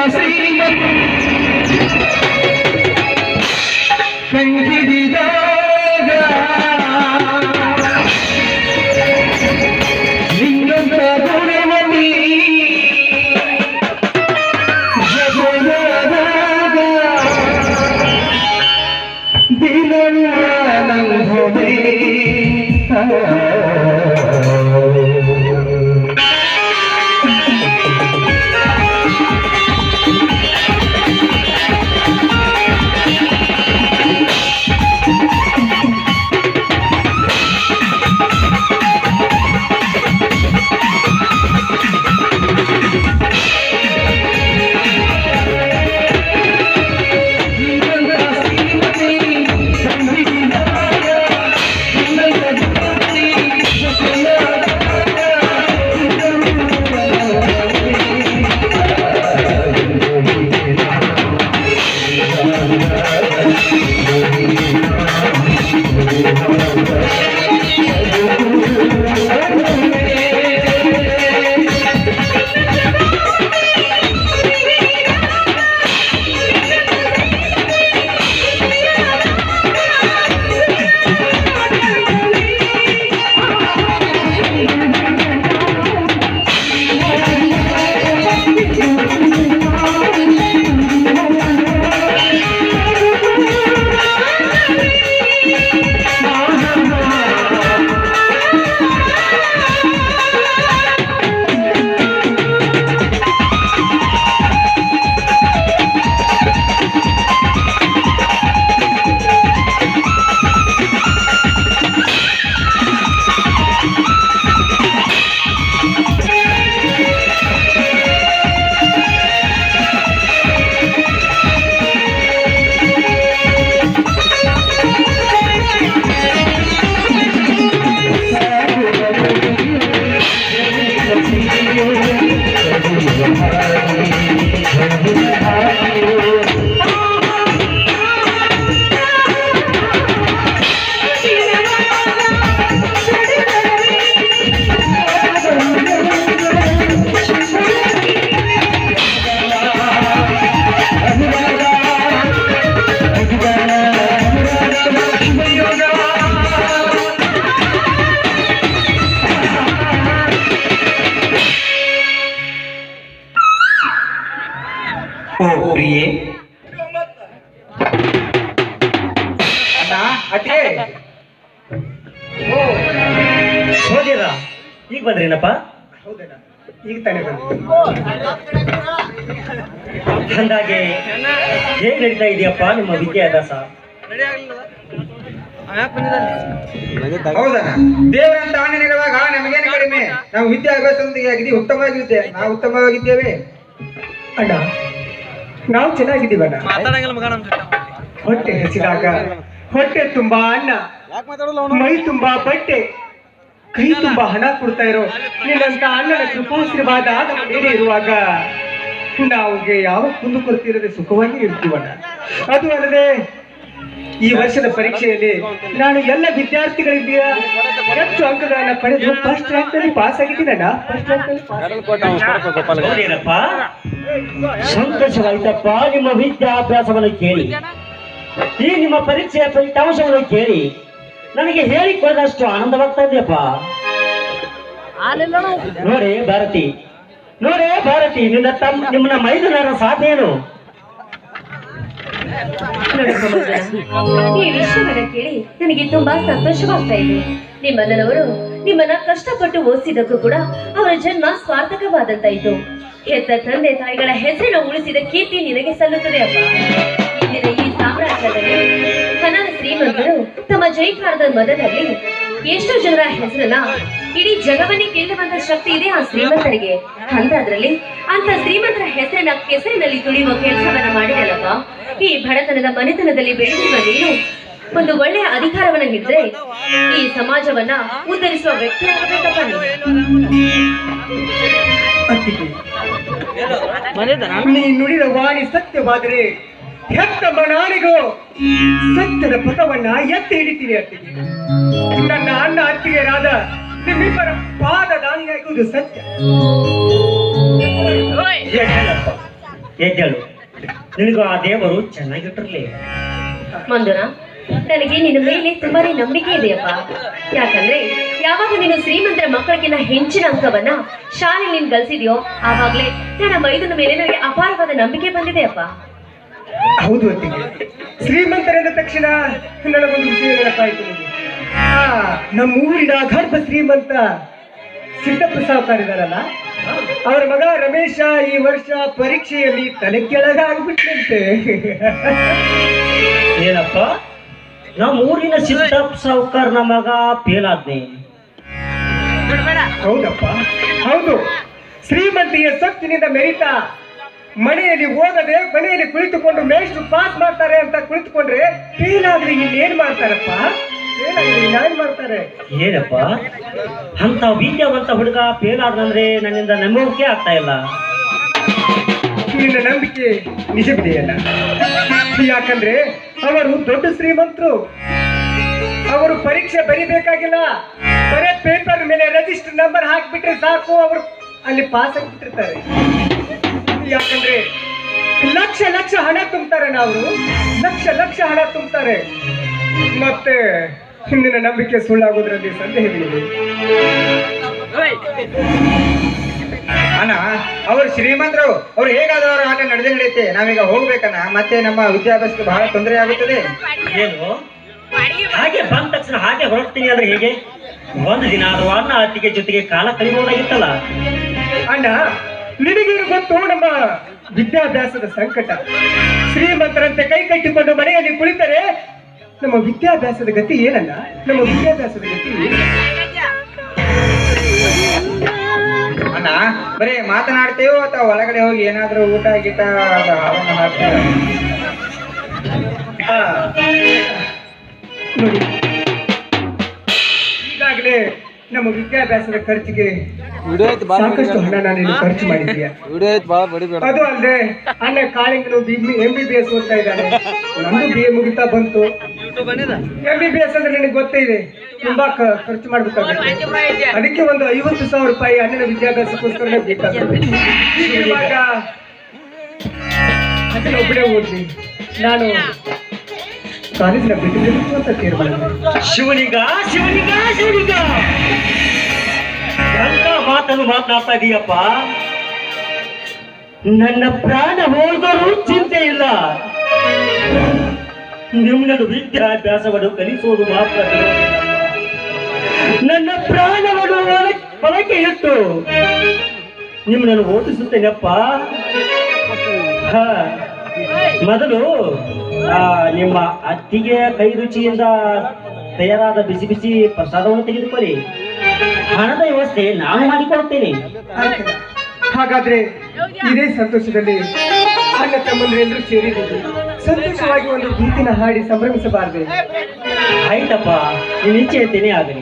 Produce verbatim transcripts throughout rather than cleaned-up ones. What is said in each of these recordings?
ಶ್ರೀಮಂತ ಕಂಡಿಡಿದಾಗ ನಿನ್ನಂತ ಗುಣಮತಿ ಜಗದಾಗ ದಿನವೇ ಈಗ ಬಂದ್ರೇನಪ್ಪ? ಈಗ ತಾನೇ ಬಂದ. ಅಂದಾಗೆ ಹೇಗೆ ನಡೀತಾ ಇದೆಯಪ್ಪ ನಿಮ್ಮ ವಿದ್ಯಾಭ್ಯಾಸ? ಹೌದಾ? ದೇವರಂತ ಆಜ್ಞೆಗಳಿರುವಾಗ ನಮಗೇನು ಕಡಿಮೆ? ನಾವು ವಿದ್ಯಾಭ್ಯಾಸದೊಂದಿಗೆ ಉತ್ತಮವಾಗಿದ್ದೆ. ನಾವು ಉತ್ತಮವಾಗಿದ್ದೇವೆ ಅಣ್ಣ, ನಾವು ಚೆನ್ನಾಗಿದ್ದೀವಣ್ಣ. ಹೊಟ್ಟೆ ಹಸಿದಾಗ ಹೊಟ್ಟೆ ತುಂಬಾ ಅನ್ನ, ಮೈ ತುಂಬಾ ಬಟ್ಟೆ, ಕೈ ತುಂಬಾ ಹಣ ಕೊಡ್ತಾ ಇರೋ ನಿನ್ನಂತ ಅಣ್ಣನ ಕೃಪಾಶೀರ್ವಾದ ನಮ್ಮ ಮೇಲೆ ಇರುವಾಗ ನಾವುಗೆ ಯಾವ ಕುಂದು ಕೊರತಿರದೆ ಸುಖವಾಗಿ ಇರ್ತೀವಣ್ಣ. ಅದು ಅಲ್ಲದೆ ಈ ವರ್ಷದ ಪರೀಕ್ಷೆಯಲ್ಲಿ ನಾನು ಎಲ್ಲ ವಿದ್ಯಾರ್ಥಿಗಳಿಂದ ಹೆಚ್ಚು ಅಂಕಗಳನ್ನ ಪಡೆದು ಫಸ್ಟ್ ರ್ಯಾಂಕ್ ನಲ್ಲಿ ಪಾಸ್ ಆಗಿದ್ದೀನಣ್ಣ. ಫಸ್ಟ್ ರ್ಯಾಂಕ್ ನಲ್ಲಿ ಸಂತೋಷವಾಯ್ತಪ್ಪ ನಿಮ್ಮ ವಿದ್ಯಾಭ್ಯಾಸವನ್ನು ಕೇಳಿ. ಈ ನಿಮ್ಮ ಪರೀಕ್ಷೆಯ ಫಲಿತಾಂಶವನ್ನು ಕೇಳಿ ನನಗೆ ಹೇಳಿಕೊಳ್ಳದಷ್ಟು ಆನಂದವಾಗ್ತಾ ಇದೆಯಪ್ಪ. ನೋಡೇ ಭಾರತಿ, ನೋಡೇ ಭಾರತಿ, ನಿನ್ನ ತಮ್ಮ ನಿಮ್ಮನ್ನ ಮೈದುನರ ಸಾಧೇನು? ಈ ವಿಷಯವನ್ನ ಕೇಳಿ ನನಗೆ ತುಂಬಾ ಸಂತೋಷವಾಗ್ತಾ ಇದೆ. ನಿಮ್ಮನವರು ನಿಮ್ಮನ್ನ ಕಷ್ಟಪಟ್ಟು ಓದಿಸಿದಕ್ಕೂ ಕೂಡ ಅವರ ಜನ್ಮ ಸ್ವಾರ್ಥಕವಾದಂತಾಯಿತು. ಹೆತ್ತ ತಂದೆ ತಾಯಿಗಳ ಹೆಸರನ್ನು ಉಳಿಸಿದ ಕೀರ್ತಿ ನಿನಗೆ ಸಲ್ಲುತ್ತದೆ ಅಪ್ಪ. ಇಂದಿನ ಈ ಸಾಮ್ರಾಜ್ಯದಲ್ಲಿ ಹಣದ ಶ್ರೀಮಂತರು ತಮ್ಮ ಜೈಕಾರದ ಮದದಲ್ಲಿ ಎಷ್ಟೋ ಜನರ ಹೆಸರನ್ನ ಇಡೀ ಜಗವನ್ನೇ ಗೆಲ್ಲುವಂತ ಶಕ್ತಿ ಇದೆ ಆ ಶ್ರೀಮಂತರಿಗೆ. ಅಂತದ್ರಲ್ಲಿ ಅಂತ ಶ್ರೀಮಂತರ ಹೆಸರನ್ನ ಕೆಸರಿನಲ್ಲಿ ತುಳಿಯುವ ಕೆಲಸವನ್ನ ಮಾಡಿದಲ್ಲಪ್ಪ. ಈ ಬಡತನದ ಮನೆತನದಲ್ಲಿ ಬೆಳೆದಿರುವ ನೀನು ಒಂದು ಒಳ್ಳೆಯ ಅಧಿಕಾರವನ್ನ ಹಿಡಿದ್ರೆ ಈ ಸಮಾಜವನ್ನ ಉದ್ಧರಿಸುವ ವ್ಯಕ್ತಿ ಆಗಬೇಕಪ್ಪ. ನೀ ನುಡಿದ ವಾಣಿ ಸತ್ಯವಾದರೆ ಹೆತ್ತ ಮನಾನಿಗೂ ಸತ್ಯದ ಪಥವನ್ನ ಎತ್ತಿ ಹಿಡಿತೀನಿ. ಅತ್ತಿಗೆ, ನನ್ನ ಅಣ್ಣ ಅತ್ತಿಗೆರಾದ ನಿಮ್ಮಿಬ್ಬರ ಪಾದ ದಾನಿಯಾಗುವುದು ಸತ್ಯ. ಎದ್ದೇಳು, ನಿನಗೂ ಆ ದೇವರು ಚೆನ್ನಾಗಿಟ್ಟಿರ್ಲಿ. ಮಂಜುನಾ, ನನಗೆ ನಿನ್ನ ಮೇಲೆ ತುಂಬಾನೇ ನಂಬಿಕೆ ಇದೆಯಪ್ಪ. ಯಾಕಂದ್ರೆ ಯಾವಾಗ ನೀನು ಶ್ರೀಮಂತರ ಮಕ್ಕಳಿಗಿನ್ನ ಹೆಚ್ಚಿನ ಅಂಕವನ್ನ ಶಾಲೆಯಲ್ಲಿ ನೀನು ಗಳಿಸಿದ್ಯೋ ಆವಾಗ್ಲೇ ನನ್ನ ಮೈದನ ಮೇಲೆ ನನಗೆ ಅಪಾರವಾದ ನಂಬಿಕೆ ಬಂದಿದೆಯಪ್ಪ. ಹೌದು ಅತ್ತಿಗೆ, ಶ್ರೀಮಂತರೆಂದ ತಕ್ಷಣ ನನಗೊಂದು ವಿಷಯ ನೆನಪಾಯಿತು. ಆ ನಮ್ಮ ಊರಿನ ಗರ್ಭ ಶ್ರೀಮಂತ ಸಿದ್ದಪ್ಪ ಸಾವುಕಾರ ಇದಾರಲ್ಲ, ಅವರ ಮಗ ರಮೇಶ ಈ ವರ್ಷ ಪರೀಕ್ಷೆಯಲ್ಲಿ ತಲೆ ಕೆಳಗಾಗ್ಬಿಟ್ರಂತೆ. ಏನಪ್ಪ, ನಮ್ಮ ಊರಿನ ಸಿದ್ದಪ್ಪ ಸಾವುಕಾರನ ಮಗ ಫೇಲ್ ಆದ್ನೆ? ಹೌದಪ್ಪ, ಹೌದು. ಶ್ರೀಮಂತಿಯ ಸೊಕ್ಕಿನಿಂದ ಮೆರಿತಾ ಮನೆಯಲ್ಲಿ ಓದದೆ ಮನೆಯಲ್ಲಿ ಕುಳಿತುಕೊಂಡು ಮೇಷ್ಟ್ರು ಪಾಸ್ ಮಾಡ್ತಾರೆ ಅಂತ ಕುಳಿತುಕೊಂಡ್ರೆ ಫೇಲ್ ಆದ್ರೆ ಇನ್ನೇನ್ ಮಾಡ್ತಾರಪ್ಪ? ಫೇಲ್ ಆದ್ರೆ ಇನ್ನೇನ್ ಮಾಡ್ತಾರೆ? ಏನಪ್ಪ, ಅಂತ ವಿದ್ಯಾವಂತ ಹುಡುಗ ಫೇಲ್ ಆದ್ರಂದ್ರೆ ನನ್ನಿಂದ ನಂಬಿಕೆ ಆಗ್ತಾ ಇಲ್ಲ. ನಿನ್ನ ನಂಬಿಕೆ ನಿಜವಿದೆಯಲ್ಲ, ಯಾಕಂದ್ರೆ ಅವರು ದೊಡ್ಡ ಶ್ರೀಮಂತರು. ಅವರು ಪರೀಕ್ಷೆ ಬರೀಬೇಕಾಗಿಲ್ಲ, ಬರೇ ಪೇಪರ್ ಮೇಲೆ ರಿಜಿಸ್ಟರ್ ನಂಬರ್ ಹಾಕ್ಬಿಟ್ರೆ ಸಾಕು, ಅವರು ಅಲ್ಲಿ ಪಾಸ್ ಆಗಿಬಿಟ್ಟಿರ್ತಾರೆ. ಯಾಕಂದ್ರೆ ಲಕ್ಷ ಲಕ್ಷ ಹಣ ತುಂಬ್ತಾರೆ, ನಾವು ಲಕ್ಷ ಲಕ್ಷ ಹಣ ತುಂಬ್ತಾರೆ. ಮತ್ತೆ ಹಿಂದಿನ ನಂಬಿಕೆ ಸುಳ್ಳಾಗೋದ್ರಲ್ಲಿ ಸಂದೇಹವಿದೆ. ಅಣ್ಣ, ಅವರು ಶ್ರೀಮಂತರು, ಅವ್ರು ಹೇಗಾದ್ರೂ ಅವರ ಆಟ ನಡೆದೇ ನಡೆಯುತ್ತೆ. ನಾವೀಗ ಹೋಗ್ಬೇಕಣ್ಣ, ಮತ್ತೆ ನಮ್ಮ ವಿದ್ಯಾಭ್ಯಾಸಕ್ಕೆ ಬಹಳ ತೊಂದರೆ ಆಗುತ್ತದೆ. ಏನು ಹಾಗೆ ಬಂದ ತಕ್ಷಣ ಹಾಗೆ ಹೊರಡ್ತೀನಿ ಅಂದ್ರೆ ಹೇಗೆ? ಒಂದು ದಿನ ಅಥವಾ ಅನ್ನ ಅತ್ತಿಗೆ ಜೊತೆಗೆ ಕಾಲ ಕಳಿಬಹುದಾಗಿತ್ತಲ್ಲ. ಅಣ್ಣ, ನಿನಗೇನು ಗೊತ್ತು ನಮ್ಮ ವಿದ್ಯಾಭ್ಯಾಸದ ಸಂಕಟ. ಶ್ರೀಮಂತರಂತೆ ಕೈ ಕಟ್ಟಿಕೊಂಡು ಮನೆಯಲ್ಲಿ ಕುಳಿತರೆ ನಮ್ಮ ವಿದ್ಯಾಭ್ಯಾಸದ ಗತಿ ಏನಲ್ಲ? ನಮ್ಮ ವಿದ್ಯಾಭ್ಯಾಸದ ಗತಿ ಅಣ್ಣ, ಬರೀ ಮಾತನಾಡ್ತೇವೋ ಅಥವಾ ಒಳಗಡೆ ಹೋಗಿ ಏನಾದ್ರೂ ಊಟ ಗೀಟ ಹಾವನ್ನು ಹಾಕ್ತೇವೆ ನೋಡಿ. ಈಗಾಗಲೇ ನಮ್ಮ ವಿದ್ಯಾಭ್ಯಾಸದ ಖರ್ಚಿಗೆ ಸಾಕಷ್ಟು ಹಣ ನಾನು ಖರ್ಚು ಮಾಡಿದ್ಯಾ. ಅದು ಅಲ್ಲದೆ ಅಣ್ಣ ಕಾಳಿಂಗನು ಎಂ ಬಿ ಬಿ ಎಸ್ ಓದ್ತಾ ಇದ್ದಾನೆ, ನಮ್ದು ಬಿ ಎ ಮುಗಿತಾ ಬಂತು. ಎಂ ಬಿ ಬಿ ಎಸ್ ಅಂದ್ರೆ ನಿನಗೆ ಗೊತ್ತೇ ಇದೆ, ತುಂಬಾ ಖರ್ಚು ಮಾಡ್ಬೇಕಾಗುತ್ತೆ. ಅದಕ್ಕೆ ಒಂದು ಐವತ್ತು ಸಾವಿರ ರೂಪಾಯಿ ಅಣ್ಣನ ವಿದ್ಯಾಭ್ಯಾಸಕ್ಕೋಸ್ಕರ ಬೇಕಾಗುತ್ತೆ. ಇವಾಗ ಅದನ್ನ ಒಬ್ಬನೇ ಓದ್ಲಿ, ನಾನು ಕಾಲೇಜಿನ ಬಿಟ್ಟು ಅಂತ ತೀರ್ಮಾನ. ಶಿವನಿಗ ಶಿವನಿಗ ಶಿವನಿಗ ಅಂತ ಮಾತನ್ನು ಮಾತನಾಡ್ತಾ ಇದೀಯಪ್ಪ. ನನ್ನ ಪ್ರಾಣ ಹೋದರೂ ಚಿಂತೆ ಇಲ್ಲ, ನಿಮ್ಮನ್ನು ವಿದ್ಯಾಭ್ಯಾಸವನ್ನು ಕಲಿಸುವುದು ಮಾತ್ರ. ನನ್ನ ಪ್ರಾಣವನ್ನು ಹೊರಕ್ಕೆ ಇಟ್ಟು ನಿಮ್ಮನ್ನು ಓದಿಸುತ್ತೇನಪ್ಪ. ಹ ಮೊದಲು ಆ ನಿಮ್ಮ ಅತ್ತಿಗೆ ಕೈ ರುಚಿಯಿಂದ ತಯಾರಾದ ಬಿಸಿ ಬಿಸಿ ಪ್ರಸಾದವನ್ನು ತೆಗೆದುಕೊಳ್ಳಿ. ಹಣದ ವ್ಯವಸ್ಥೆ ನಾನು ಮಾಡಿಕೊಡುತ್ತೇನೆ. ಹಾಗಾದ್ರೆ ಇದೇ ಸಂತೋಷದಲ್ಲಿ ಅಣ್ಣ ತಮ್ಮಂದ್ರೆಲ್ಲರೂ ಸೇರಿದ್ದೀವಿ. ಸಂತೋಷವಾಗಿ ಒಂದು ಗೀತಿನ ಹಾಡಿ ಸಂಭ್ರಮಿಸಬಾರದೆ? ಆಯ್ತಪ್ಪ, ನೀನು ಇಚ್ಛೆ ಇದ್ದೇನೆ ಆಗಲಿ.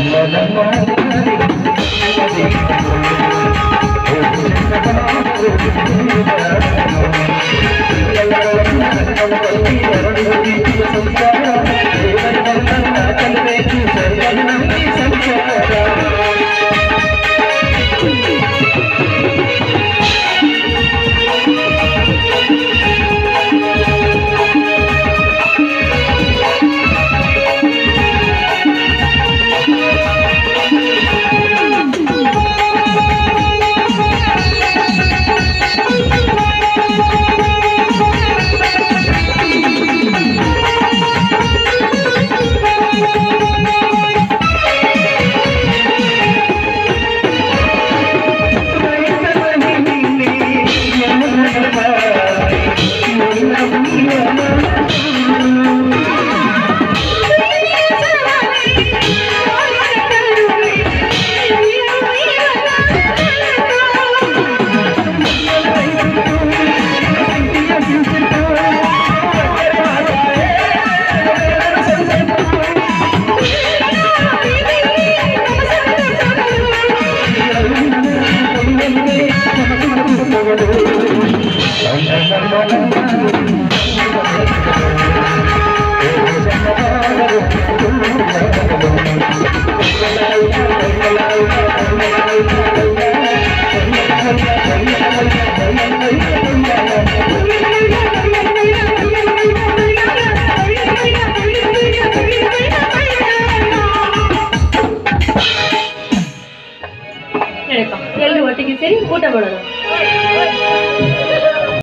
ಎಲ್ರು ಒಟ್ಟಿಗೆ ಸೇರಿ ಊಟ ಮಾಡೋಣ.